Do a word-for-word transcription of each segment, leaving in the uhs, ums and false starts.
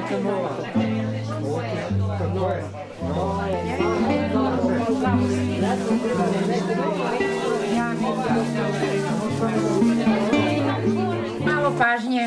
Malo pažnje.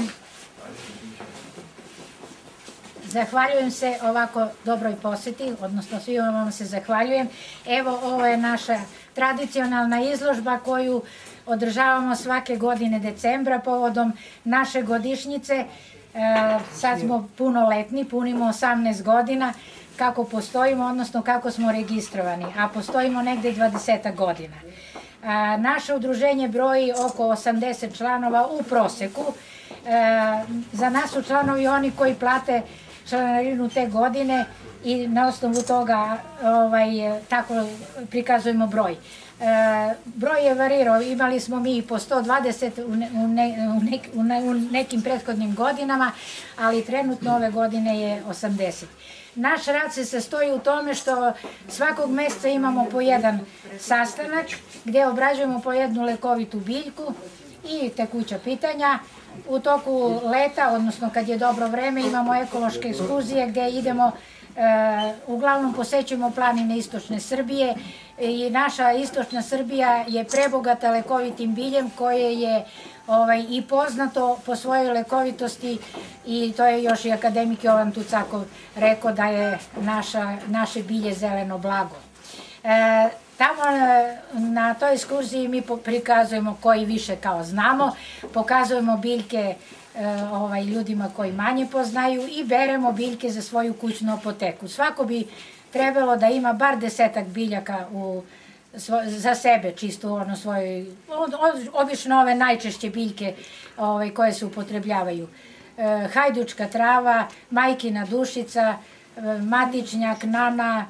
Zahvaljujem se ovako dobroj poseti, odnosno svima vam se zahvaljujem. Evo, ovo je naša tradicionalna izložba koju održavamo svake godine decembra povodom naše godišnjice. Sad smo punoletni, punimo osamnaest godina kako postojimo, odnosno kako smo registrovani, a postojimo negde dvadesetak godina. Naše udruženje broji oko osamdeset članova u proseku. Za nas su članovi oni koji plate članarinu te godine i na osnovu toga tako prikazujemo broj. Broj je varirao, imali smo mi po sto dvadeset u nekim prethodnim godinama, ali trenutno ove godine je osamdeset. Naš rad se sastoji u tome što svakog meseca imamo po jedan sastanak gde obrađujemo po jednu lekovitu biljku i tekuća pitanja. U toku leta, odnosno kad je dobro vreme, imamo ekološke ekskurzije gde idemo, uglavnom posećujemo planine istočne Srbije i naša istočna Srbija je prebogata lekovitim biljem koje je i poznato po svojoj lekovitosti i to je još i akademik Jovan Tucakov rekao da je naše bilje zeleno blago. Tamo na toj ekskurziji mi prikazujemo koji više kao znamo, pokazujemo biljke ljudima koji manje poznaju i beremo biljke za svoju kućnu apoteku. Svako bi trebalo da ima bar desetak biljaka za sebe, čisto ono svojoj, obično ove najčešće biljke koje se upotrebljavaju. Hajdučka trava, majkina dušica, matičnjak, nana,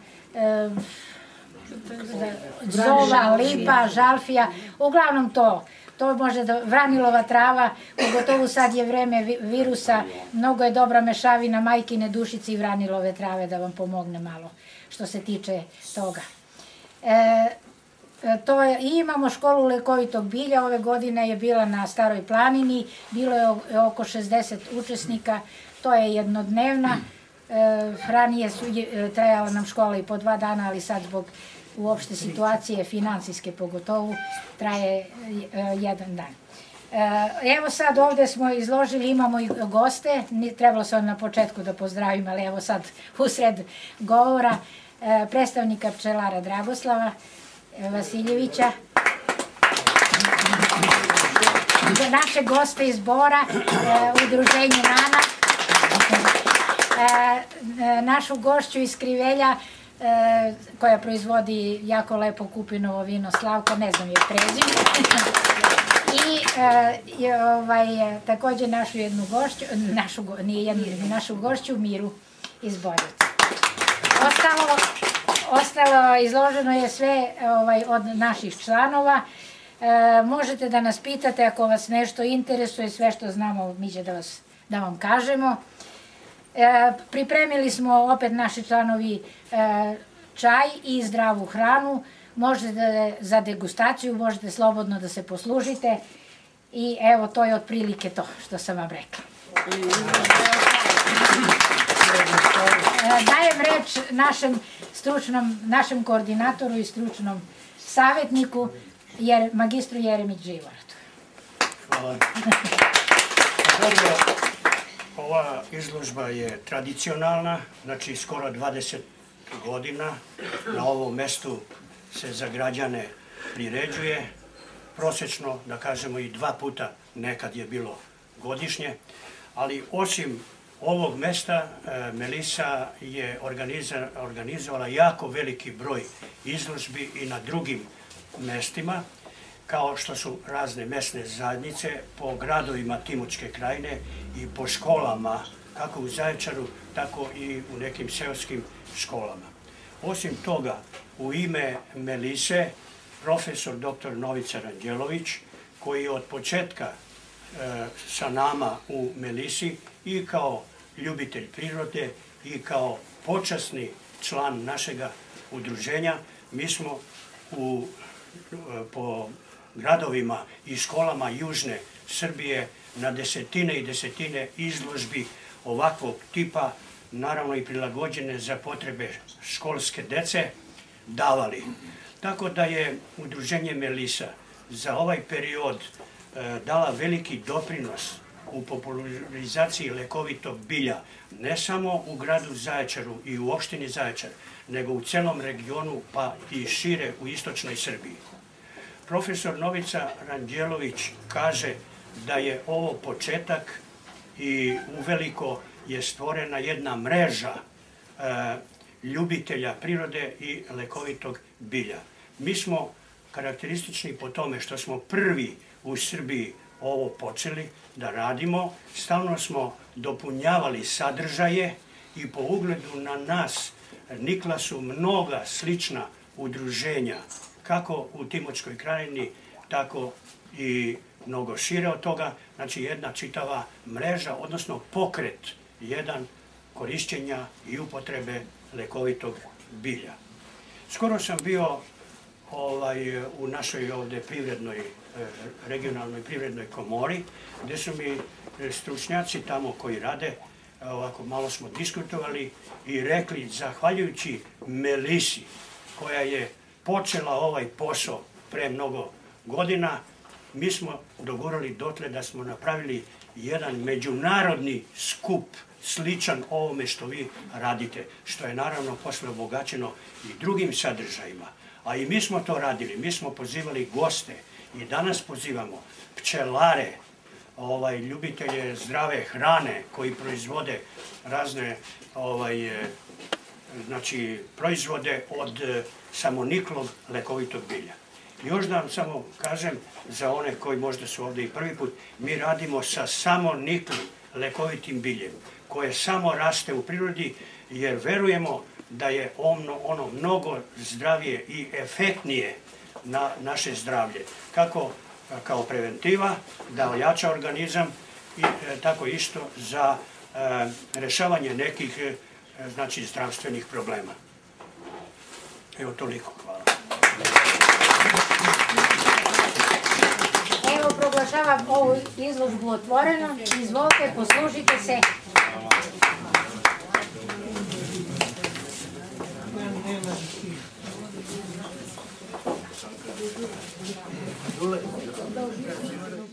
zova, lipa, žalfija, uglavnom to. To može da, vranilova trava, pogotovo sad je vreme virusa, mnogo je dobra mešavina majkine dušice i vranilove trave da vam pomogne malo što se tiče toga. I imamo školu lekovitog bilja, ove godine je bila na Staroj planini, bilo je oko šezdeset učesnika, to je jednodnevna, ranije je trajala nam škola i po dva dana, ali sad zbog uopšte situacije, finansijske pogotovo, traje jedan dan. Evo sad ovde smo izložili, imamo i goste, trebalo se na početku da pozdravim, ali evo sad usred govora, predstavnika pčelara Dragoslava Vasiljevića, naše goste iz Bora, udruženje Nana, našu gošću iz Krivelja, koja proizvodi jako lepo kupinovo vino Slavka, ne znam je prezime. I takođe našu jednu gošću, nije jednu, našu gošću Miru iz Boljeca. Ostalo izloženo je sve od naših članova. Možete da nas pitate ako vas nešto interesuje, sve što znamo mi će da vam kažemo. Pripremili smo opet naši članovi čaj i zdravu hranu, možete za degustaciju, možete slobodno da se poslužite i evo to je otprilike to što sam vam rekla. Dajem reč našem stručnom, našem koordinatoru i stručnom savjetniku, magistru Jeremić Živoratu. Hvala. Ova izložba je tradicionalna, znači skoro dvadeset godina. Na ovom mestu se za građane priređuje. Prosečno, da kažemo i dva puta, nekad je bilo godišnje. Ali osim ovog mesta, Melisa je organizovala jako veliki broj izložbi i na drugim mestima, kao što su razne mesne zajednice po gradovima Timočke krajine i po školama, kako u Zaječaru, tako i u nekim seoskim školama. Osim toga, u ime Melise, profesor doktor Novica Ranđelović, koji je od početka sa nama u Melisi i kao ljubitelj prirode i kao počasni član našega udruženja, mi smo po gradovima i školama južne Srbije na desetine i desetine izložbi ovakvog tipa, naravno i prilagođene za potrebe školske dece, davali. Tako da je Udruženje Melisa za ovaj period dala veliki doprinos u popularizaciji lekovitog bilja, ne samo u gradu Zaječaru i u opštini Zaječar, nego u celom regionu, pa i šire u istočnoj Srbiji. Profesor Novica Ranđelović kaže da je ovo početak i uveliko je stvorena jedna mreža ljubitelja prirode i lekovitog bilja. Mi smo karakteristični po tome što smo prvi u Srbiji ovo počeli da radimo, stalno smo dopunjavali sadržaje i po ugledu na nas nikla su mnoga slična udruženja, kako u Timočkoj krajini, tako i mnogo šire od toga, znači jedna čitava mreža, odnosno pokret jedan korišćenja i upotrebe lekovitog bilja. Skoro sam bio u našoj ovde privrednoj, regionalnoj privrednoj komori, gde su mi stručnjaci tamo koji rade, ovako malo smo diskutovali i rekli, zahvaljujući Melisi, koja je počela ovaj posao pre mnogo godina, mi smo dogurali dotle da smo napravili jedan međunarodni skup sličan ovome što vi radite, što je naravno posle obogaćeno i drugim sadržajima. A i mi smo to radili, mi smo pozivali goste i danas pozivamo pčelare, ljubitelje zdrave hrane koji proizvode razne proizvode od samoniklog lekovitog bilja. Još da vam samo kažem, za one koji možda su ovde i prvi put, mi radimo sa samoniklim lekovitim biljem, koje samo raste u prirodi, jer verujemo da je ono mnogo zdravije i efektnije na naše zdravlje. Kako kao preventiva, da ojača organizam i tako isto za rešavanje nekih zdravstvenih problema. Evo toliko, hvala. Evo, proglašavam ovu izložbu otvorenom. Izvolite, poslužite se. Dole.